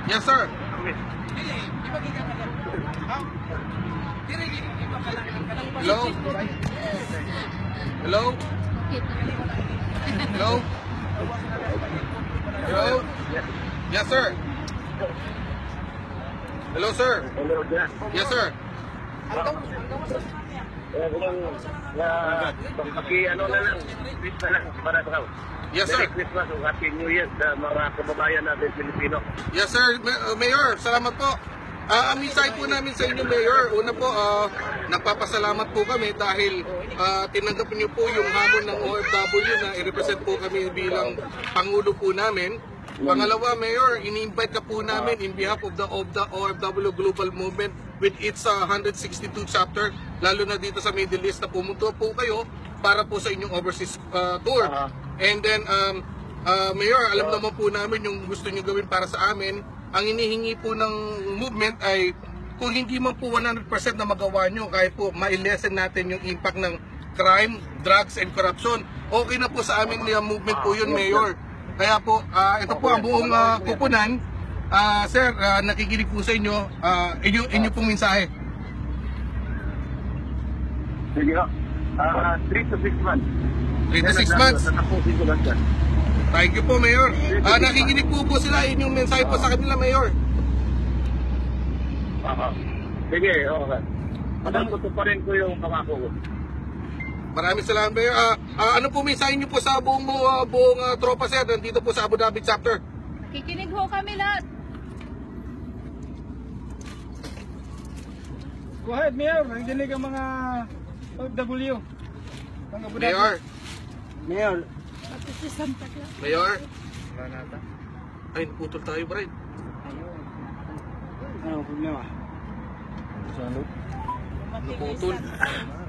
Yes, sir. Hello? Hello? Hello? Hello? Yes, sir. Hello, sir. Hello, Jack. Yes, sir. Ano na lang, tweet na lang para sa Yes, sir. Merry Christmas o Happy New Year sa mga kababayan natin Pilipino. Yes, sir. Mayor, salamat po. Ang mensahe po namin sa inyo, Mayor, una po, nagpapasalamat po kami dahil tinanggap niyo po yung hamon ng OFW na i-represent po kami bilang Pangulo po namin. Pangalawa, Mayor, ini-invite ka po namin in behalf of the OFW Global Movement with its 162 chapter, lalo na dito sa Middle East na pumunta po kayo para po sa inyong overseas tour. And then, Mayor, alam naman po namin yung gusto niyo gawin para sa amin. Ang inihingi po ng movement ay kung hindi man po 100% na magawa nyo, kahit po ma-lessen natin yung impact ng crime, drugs, and corruption, okay na po sa aming movement po yun, Mayor. Kaya po, ito po ang buong kupunan. Sir, nakikinig po sa inyo, inyo pong mensahe. Sige ho. 3 to 6 months. 3 to 6 months. Tapusin ko lang dyan. Thank you po, Mayor. Nakikinig po sila, inyong mensahe po sa kanila, Mayor. Sige, okay. Pagkakuto pa rin ko yung pangako ko. Maraming salamat, Mayor. Ano po mensahe niyo po sa buong tropa, sir, nandito po sa Abu Dhabi chapter? Kikinig ho kami lahat. Go ahead, Mayor. Nakikinig ang mga OFW. Mayor. Mayor. Mayor. Ay, naputol tayo, Brian. Ano problema? Naputol.